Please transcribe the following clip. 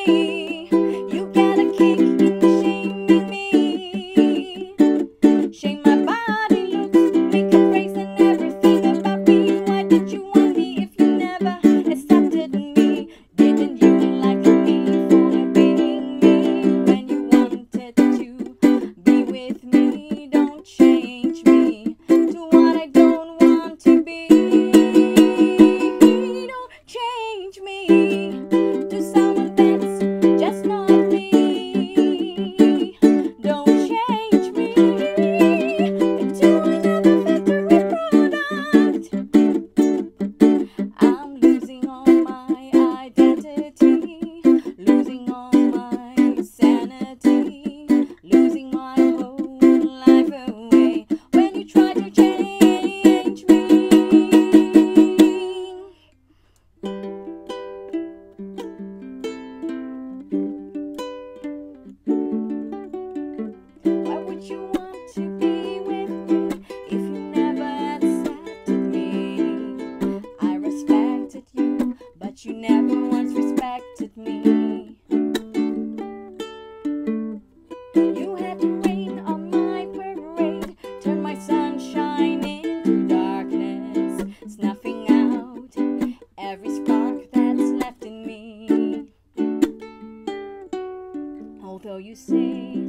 You got a kick in shaming me. Shame my body looks, make a face and everything about me. Why did you want me if you never accepted me? Didn't you like me for being me when you wanted to be with me? Don't change me to what I don't want to be. Don't change me to someone that's just not me. Don't change me to another factory product. I'm losing all my identity, losing all my sanity, losing my whole life away when you try to change me. Why would you want to be with me if you never accepted me? I respected you, but you never once respected me. You had to rain on my parade, turn my sunshine into darkness, snuffing out every spark that's left in me. Although you say